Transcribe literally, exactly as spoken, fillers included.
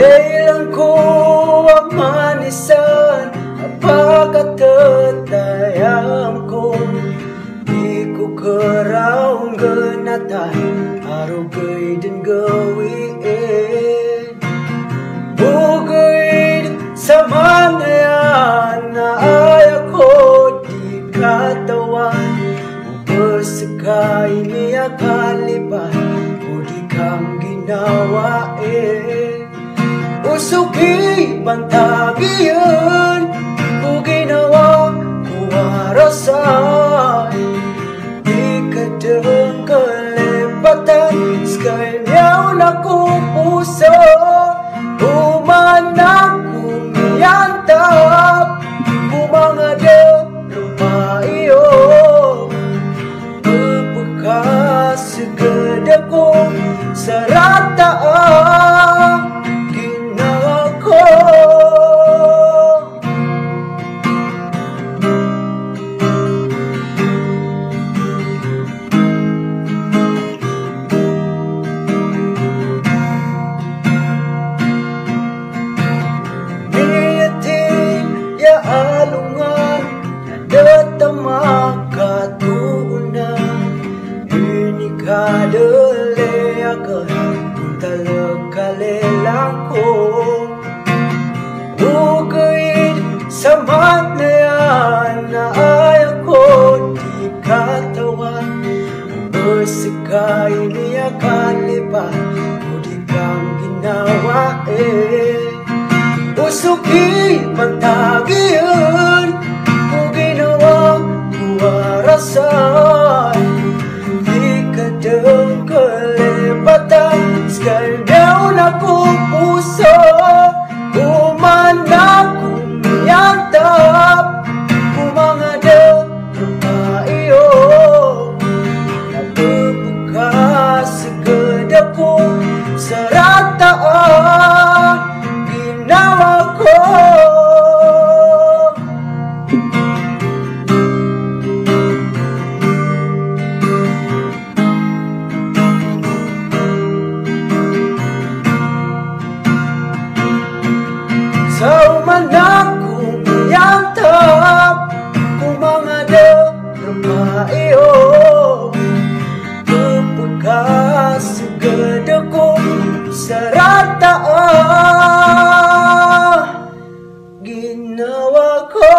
Kailan ko manisan apakah tetayam ko di ku keraung genatan arugai dan gawi bugay samanayan na ayako di katawan bersekai niya kaliban o di kang ginawa usuki bantagian ku ginawa ku warasay di kadang kelebatan sekali miyaw na ku puso umanak ku miyantap ku mga rumah iyo bebekas segede ko serataan ginawa ko. Alungan datama katuunan ini kadele akan talakalelang ko bugay samat na yan na ayako di katawan bersekay niya kaliban o di kang ginawa usuki pantagian ku ginawa ku warasay di kadang kelebatan sekali daun aku puso umanak ku miyantap ku mga rumah iyo nabebekas segede ko serataan ginawa ko. Sa umanak kong miyantap kung mga rumah iyo bebekas segede ko serataan ginawa ko.